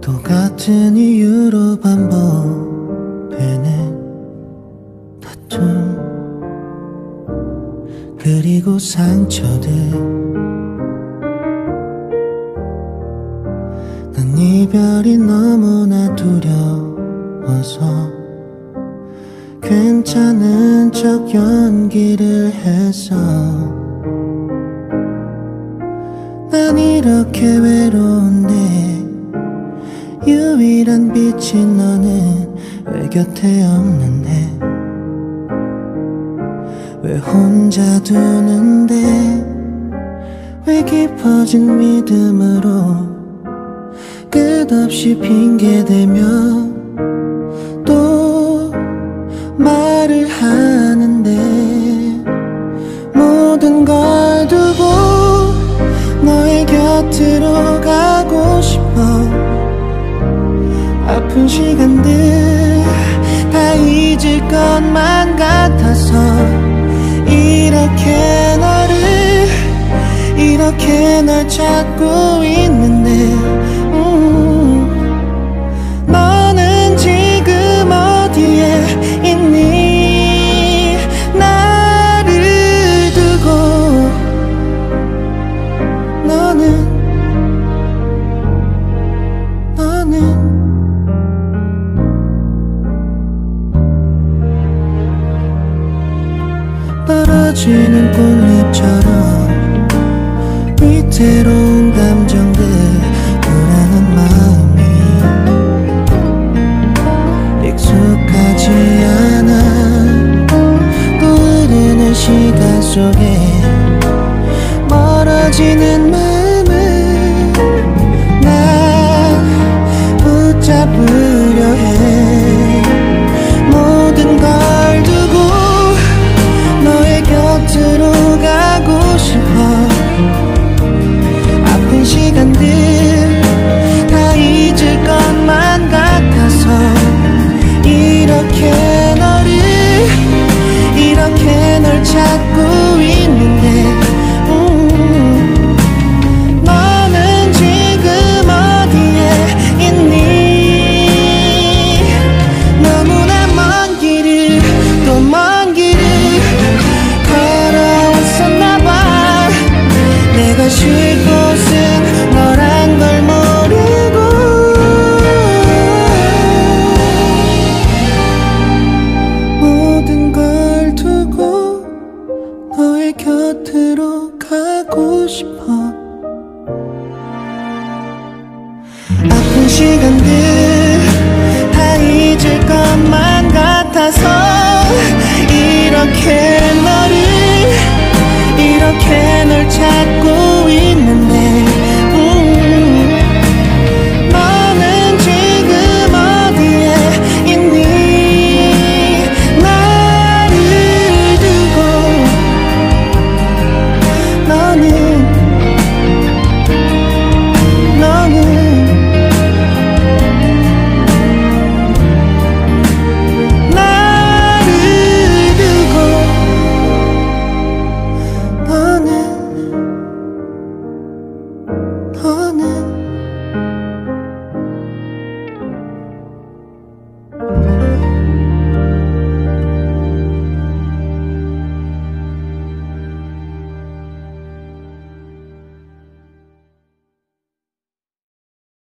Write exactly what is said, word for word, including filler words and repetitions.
똑같은 이유로 반복되는 다툼, 그리고 상처들. 난 이별이 너무나 두려워서 괜찮은 척 연기를 했어. 난 이렇게 외로운데 유일한 빛인 너는 왜 곁에 없는데, 왜 혼자 두는데, 왜 깊어진 믿음으로 끝없이 핑계대며 또 말을 하는데, 모든 걸 두고 너의 곁으로 가고 싶어. 아픈 시간들 다 잊을 것만 같아서 이렇게 너를, 이렇게 널 찾고 있는데, 음, 너는 지금 어디에 있니? 나를 두고 너는, 너는 떨어지는 꽃잎처럼 위태로운 감정들, 불안한 마음이 익숙하지 않아. 또 흐르는 시간 속에 멀어지는 마음을 난 붙잡으려 해. 모든 걸 두고 너의 곁으로 가고 싶어. 아픈 시간들 다 잊을 것만 같아서 이렇게 너를, 이렇게 널 찾고 있는데, 음, 너는 지금 어디에 있니? 너무나 먼 길을, 또 먼 길을 걸어왔었나봐. 내가 쉴 곳은 너란 걸 모르고 모든 걸 두고 너의 곁으로 가고 싶어. 아픈 시간들 다 잊을 것만 같아서 이렇게 너를, 이렇게 널 찾고 있는데,